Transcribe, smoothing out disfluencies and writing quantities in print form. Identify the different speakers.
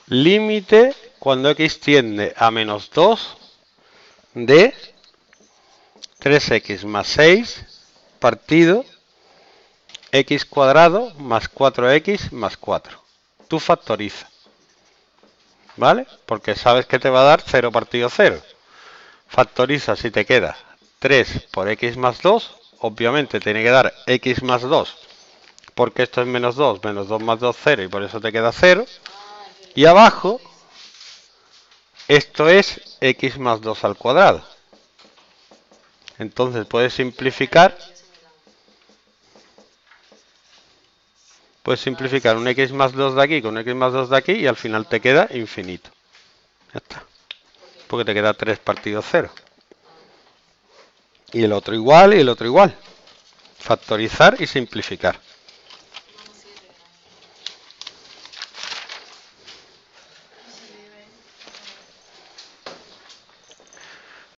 Speaker 1: límite cuando x tiende a menos 2 de 3x más 6 partido x cuadrado más 4x más 4. Tú factoriza, ¿vale? Porque sabes que te va a dar 0 partido 0. Factoriza si te queda 3 por x más 2. Obviamente tiene que dar x más 2, porque esto es menos 2 más 2, 0, y por eso te queda 0. Y abajo, esto es x más 2 al cuadrado. Entonces puedes simplificar un x más 2 de aquí con un x más 2 de aquí y al final te queda infinito. Ya está. Porque te queda 3 partido 0. Y el otro igual y el otro igual. Factorizar y simplificar.